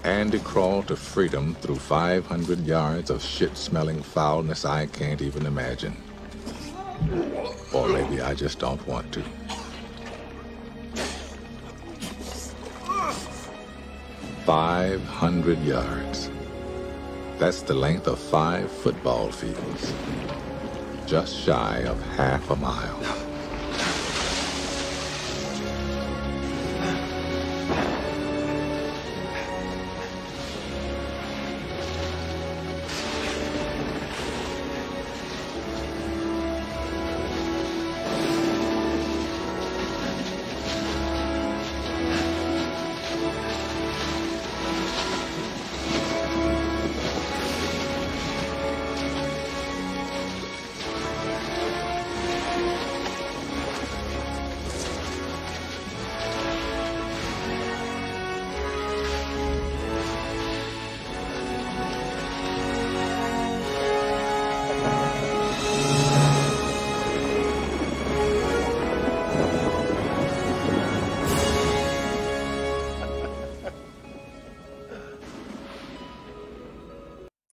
Andy crawled to freedom through 500 yards of shit-smelling foulness I can't even imagine. Or maybe I just don't want to. "500 yards. That's the length of 5 football fields. Just shy of half a mile.